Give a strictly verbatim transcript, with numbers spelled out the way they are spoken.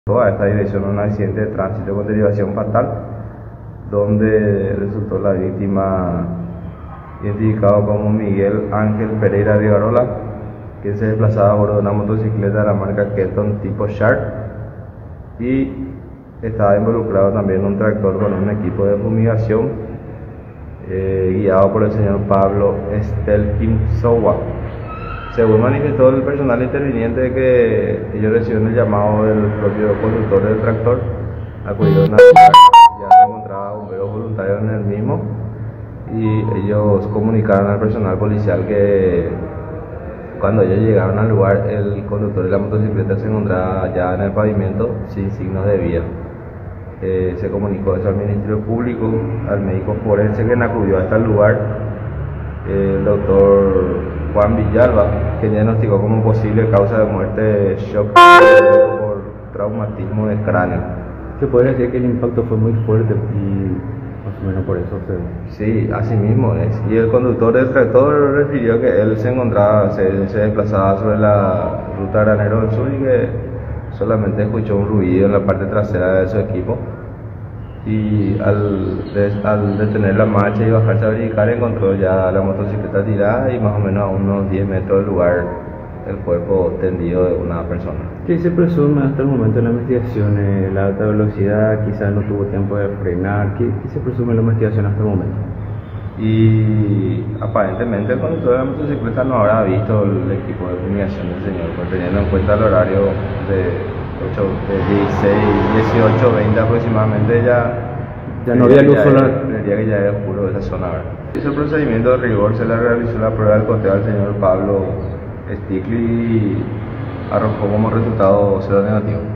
A esta dirección un accidente de tránsito con derivación fatal, donde resultó la víctima identificado como Miguel Ángel Pereira Rivarola, que se desplazaba a bordo de una motocicleta de la marca Kelton tipo Shark y estaba involucrado también un tractor con un equipo de fumigación eh, guiado por el señor Pablo Estelkin Sowa. Según manifestó el personal interviniente de que ellos recibieron el llamado del propio conductor del tractor, acudieron a lugar, ya se encontraba bomberos voluntarios en el mismo y ellos comunicaron al personal policial que cuando ellos llegaron al lugar el conductor de la motocicleta se encontraba ya en el pavimento sin signos de vida. Eh, se comunicó eso al Ministerio Público, al médico forense que acudió hasta el lugar, eh, el doctor Juan Villalba, que diagnosticó como posible causa de muerte shock por traumatismo de cráneo. Se puede decir que el impacto fue muy fuerte y más o menos por eso se... Sí, así mismo es. Y el conductor del tractor refirió que él se encontraba, se, se desplazaba sobre la ruta Granero del Sur y que solamente escuchó un ruido en la parte trasera de su equipo. Y al, des, al detener la marcha y bajarse a verificar encontró ya la motocicleta tirada y más o menos a unos diez metros del lugar el cuerpo tendido de una persona. ¿Qué se presume hasta el momento en la investigación? Eh, la alta velocidad, quizás no tuvo tiempo de frenar. ¿Qué, qué se presume en la investigación hasta el momento? Y aparentemente el conductor de la motocicleta no habrá visto el equipo de fumigación del señor, porque teniendo en cuenta el horario de dieciséis, dieciocho, veinte aproximadamente ya, ya no había luz solar. Tendría que ya era oscuro esa zona. Hizo el procedimiento de rigor, se le realizó la prueba del conteo al señor Pablo Stickley y arrojó como resultado cero negativo.